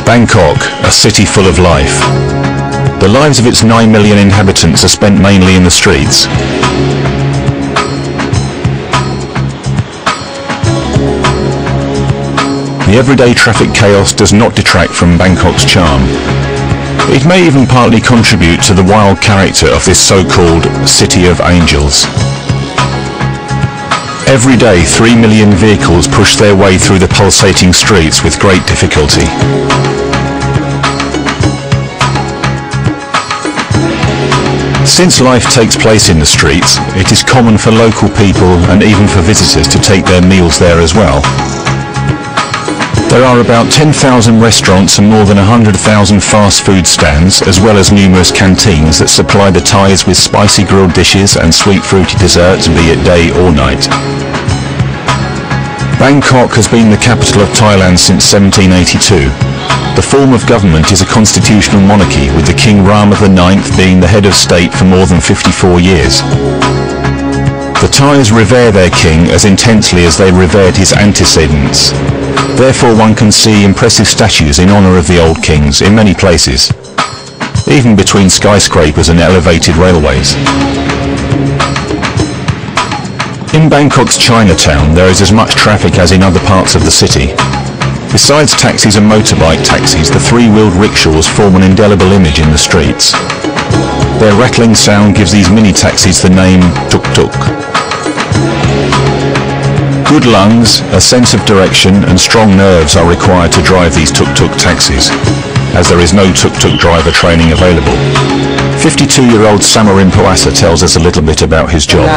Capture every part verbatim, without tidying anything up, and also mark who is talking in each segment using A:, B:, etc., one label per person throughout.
A: Bangkok, a city full of life. The lives of its nine million inhabitants are spent mainly in the streets. The everyday traffic chaos does not detract from Bangkok's charm. It may even partly contribute to the wild character of this so-called City of Angels. Every day, three million vehicles push their way through the pulsating streets with great difficulty. Since life takes place in the streets, it is common for local people and even for visitors to take their meals there as well. There are about ten thousand restaurants and more than one hundred thousand fast food stands, as well as numerous canteens that supply the Thais with spicy grilled dishes and sweet fruity desserts, be it day or night. Bangkok has been the capital of Thailand since seventeen eighty-two. The form of government is a constitutional monarchy, with the King Rama the ninth being the head of state for more than fifty-four years. The Thais revere their king as intensely as they revered his antecedents. Therefore one can see impressive statues in honour of the old kings in many places, even between skyscrapers and elevated railways. In Bangkok's Chinatown there is as much traffic as in other parts of the city. Besides taxis and motorbike taxis, the three-wheeled rickshaws form an indelible image in the streets. Their rattling sound gives these mini-taxis the name tuk-tuk. Good lungs, a sense of direction and strong nerves are required to drive these tuk-tuk taxis, as there is no tuk-tuk driver training available. fifty-two-year-old Samarimpoasa tells us a little bit about his job.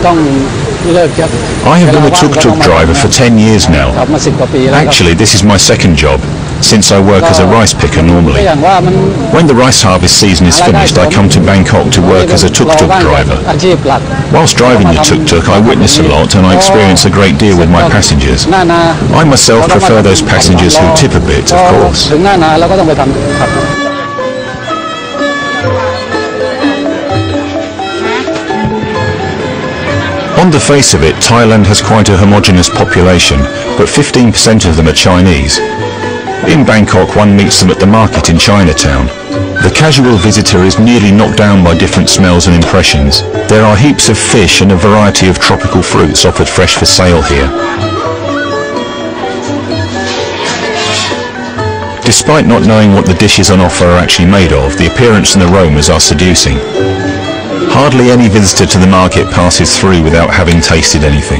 A: I have been a tuk-tuk driver for ten years now. Actually, this is my second job, since I work as a rice picker normally. When the rice harvest season is finished, I come to Bangkok to work as a tuk-tuk driver. Whilst driving the tuk-tuk, I witness a lot and I experience a great deal with my passengers. I myself prefer those passengers who tip a bit, of course. On the face of it, Thailand has quite a homogeneous population, but fifteen percent of them are Chinese. In Bangkok, one meets them at the market in Chinatown. The casual visitor is nearly knocked down by different smells and impressions. There are heaps of fish and a variety of tropical fruits offered fresh for sale here. Despite not knowing what the dishes on offer are actually made of, the appearance and aromas are seducing. Hardly any visitor to the market passes through without having tasted anything.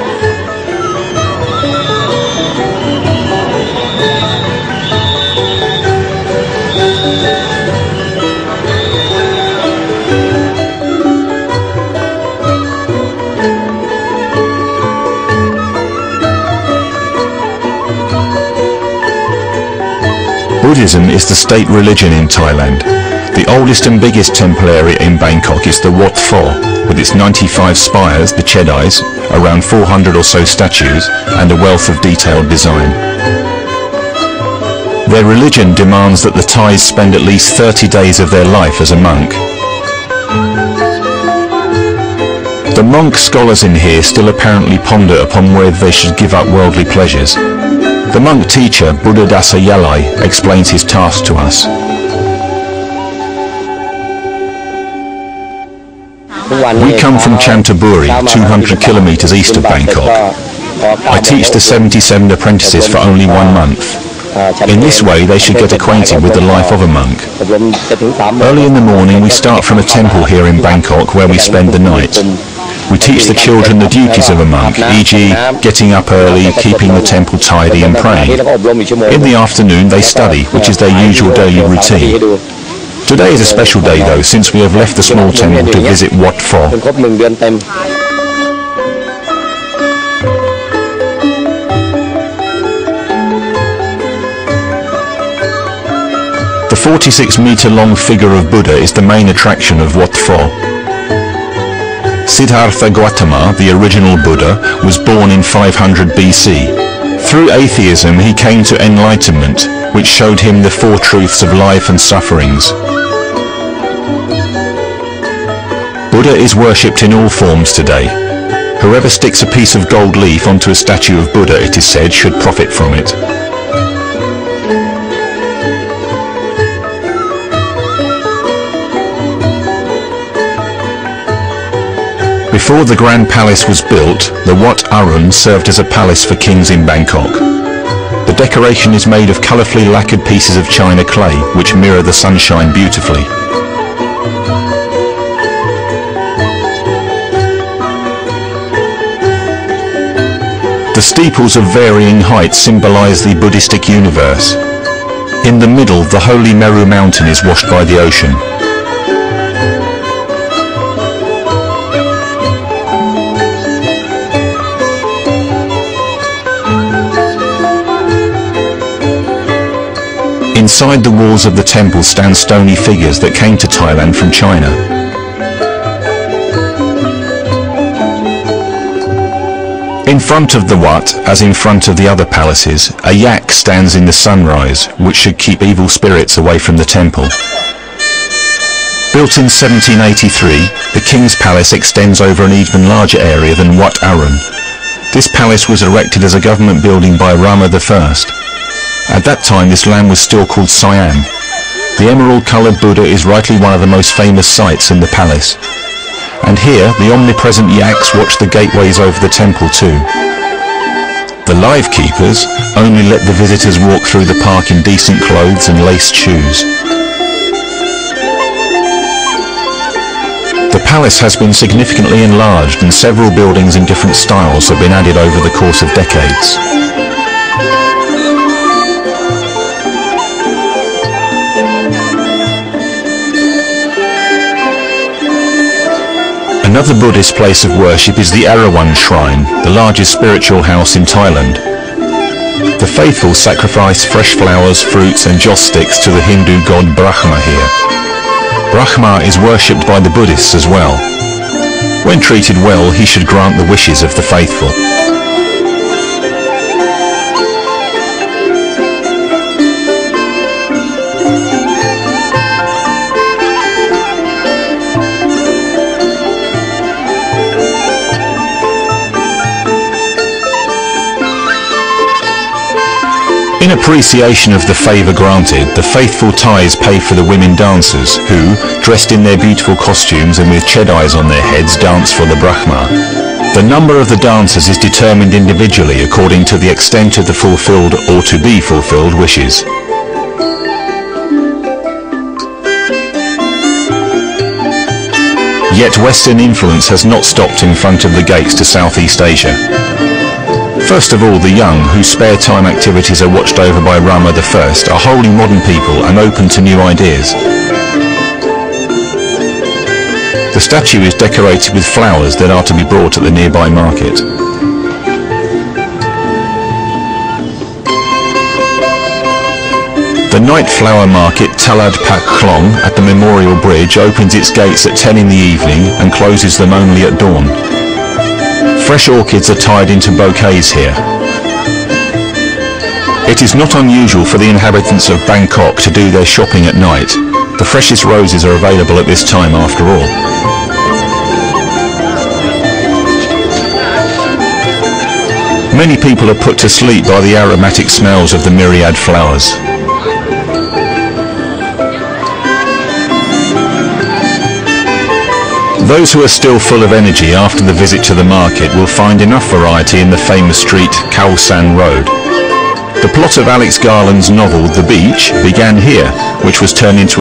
A: Buddhism is the state religion in Thailand. The oldest and biggest temple area in Bangkok is the Wat Pho, with its ninety-five spires, the Chedais, around four hundred or so statues, and a wealth of detailed design. Their religion demands that the Thais spend at least thirty days of their life as a monk. The monk scholars in here still apparently ponder upon whether they should give up worldly pleasures. The monk teacher, Buddhadasa Yalai, explains his task to us. We come from Chantaburi, two hundred kilometers east of Bangkok. I teach the seventy-seven apprentices for only one month. In this way they should get acquainted with the life of a monk. Early in the morning we start from a temple here in Bangkok where we spend the night. We teach the children the duties of a monk, for example getting up early, keeping the temple tidy and praying. In the afternoon they study, which is their usual daily routine. Today is a special day though, since we have left the small temple to visit Wat Pho. The forty-six meter long figure of Buddha is the main attraction of Wat Pho. Siddhartha Gautama, the original Buddha, was born in five hundred B C. Through atheism he came to enlightenment, which showed him the four truths of life and sufferings. Buddha is worshipped in all forms today. Whoever sticks a piece of gold leaf onto a statue of Buddha, it is said, should profit from it. Before the Grand Palace was built, the Wat Arun served as a palace for kings in Bangkok. The decoration is made of colourfully lacquered pieces of china clay, which mirror the sunshine beautifully. The steeples of varying heights symbolise the Buddhistic universe. In the middle, the holy Meru mountain is washed by the ocean. Inside the walls of the temple stand stony figures that came to Thailand from China. In front of the Wat, as in front of the other palaces, a yak stands in the sunrise, which should keep evil spirits away from the temple. Built in seventeen eighty-three, the King's Palace extends over an even larger area than Wat Arun. This palace was erected as a government building by Rama the First. At that time this land was still called Siam. The emerald-coloured Buddha is rightly one of the most famous sights in the palace. And here the omnipresent yaks watch the gateways over the temple too. The live keepers only let the visitors walk through the park in decent clothes and laced shoes. The palace has been significantly enlarged and several buildings in different styles have been added over the course of decades. Another Buddhist place of worship is the Erawan Shrine, the largest spiritual house in Thailand. The faithful sacrifice fresh flowers, fruits and joss sticks to the Hindu god Brahma here. Brahma is worshipped by the Buddhists as well. When treated well, he should grant the wishes of the faithful. In appreciation of the favour granted, the faithful Thais pay for the women dancers who, dressed in their beautiful costumes and with chedais on their heads, dance for the Brahma. The number of the dancers is determined individually according to the extent of the fulfilled or to be fulfilled wishes. Yet Western influence has not stopped in front of the gates to Southeast Asia. First of all, the young, whose spare time activities are watched over by Rama the First, are wholly modern people and open to new ideas. The statue is decorated with flowers that are to be brought at the nearby market. The night flower market Talad Pak Klong at the Memorial Bridge opens its gates at ten in the evening and closes them only at dawn. Fresh orchids are tied into bouquets here. It is not unusual for the inhabitants of Bangkok to do their shopping at night. The freshest roses are available at this time after all. Many people are put to sleep by the aromatic smells of the myriad flowers. Those who are still full of energy after the visit to the market will find enough variety in the famous street Khao San Road. The plot of Alex Garland's novel The Beach began here, which was turned into